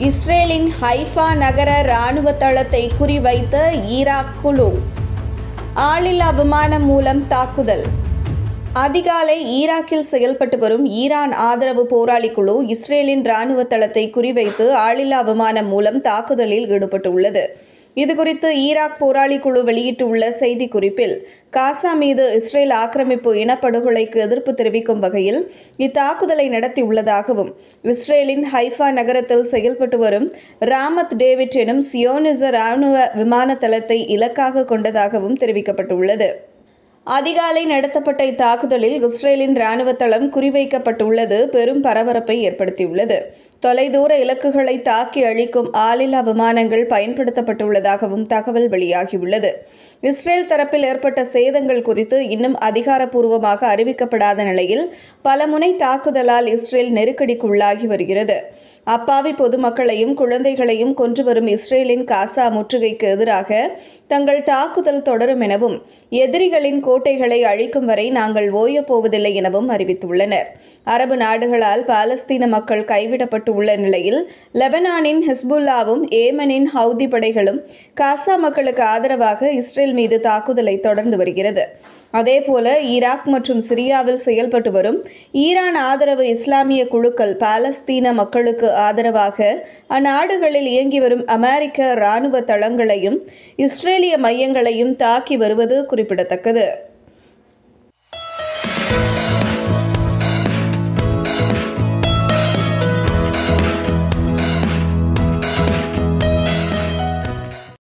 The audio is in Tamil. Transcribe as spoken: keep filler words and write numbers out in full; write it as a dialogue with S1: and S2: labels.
S1: இஸ்ரேலின் ஹைஃபா நகர இராணுவ தளத்தை குறிவைத்த ஈராக் குழு. ஆளில்லா விமானம் மூலம் தாக்குதல். அதிகாலை ஈராக்கில் செயல்பட்டு வரும் ஈரான் ஆதரவு போராளி குழு இஸ்ரேலின் இராணுவ தளத்தை குறிவைத்து ஆளில்லா விமானம் மூலம் தாக்குதலில் ஈடுபட்டுள்ளது. இதுகுறித்து ஈராக் போராளி குழு வெளியிட்டுள்ள செய்திக்குறிப்பில், காசா மீது இஸ்ரேல் ஆக்கிரமிப்பு இனப்படுகொலைக்கு எதிர்ப்பு தெரிவிக்கும் வகையில் இத்தாக்குதலை நடத்தியுள்ளதாகவும், இஸ்ரேலின் ஹைஃபா நகரத்தில் செயல்பட்டு வரும் ராமத் டேவிட் எனும் சியோனிச இராணுவ விமான தளத்தை இலக்காக கொண்டதாகவும் தெரிவிக்கப்பட்டுள்ளது. அதிகாலை நடத்தப்பட்ட இத்தாக்குதலில் இஸ்ரேலின் இராணுவ தளம் குறிவைக்கப்பட்டுள்ளது பெரும் பரபரப்பை ஏற்படுத்தியுள்ளது. தொலைதூர இலக்குகளை தாக்கி அழிக்கும் ஆளில்லா விமானங்கள் பயன்படுத்தப்பட்டுள்ளதாகவும் தகவல் வெளியாகியுள்ளது. இஸ்ரேல் தரப்பில் ஏற்பட்ட சேதங்கள் குறித்து இன்னும் அதிகாரப்பூர்வமாக அறிவிக்கப்படாத நிலையில் பல முனை தாக்குதலால் இஸ்ரேல் நெருக்கடிக்குள்ளாகி வருகிறது. அப்பாவி பொதுமக்களையும் குழந்தைகளையும் கொன்று வரும் இஸ்ரேலின் காசா முற்றுகைக்கு எதிராக தங்கள் தாக்குதல் தொடரும் எனவும், எதிரிகளின் கோட்டைகளை அழிக்கும் வரை நாங்கள் ஓயப்போவதில்லை எனவும் அறிவித்துள்ளனர். அரபு நாடுகளால் பாலஸ்தீன மக்கள் கைவிடப்பட்டு உள்ள நிலையில், லெபனானின் ஹிஸ்புல்லாவும் ஏமனின் ஹவுதி படைகளும் காசா மக்களுக்கு ஆதரவாக இஸ்ரேல் மீது தாக்குதலை தொடர்ந்து வருகிறது. அதேபோல ஈராக் மற்றும் சிரியாவில் செயல்பட்டு வரும் ஈரான் ஆதரவு இஸ்லாமிய குழுக்கள் பாலஸ்தீன மக்களுக்கு ஆதரவாக அந்நாடுகளில் இயங்கி வரும் அமெரிக்க இராணுவ தளங்களையும் இஸ்ரேலிய மையங்களையும் தாக்கி வருவது குறிப்பிடத்தக்கது.